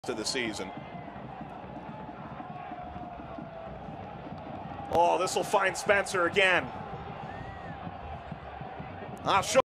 to the season. Oh, this will find Spencer again.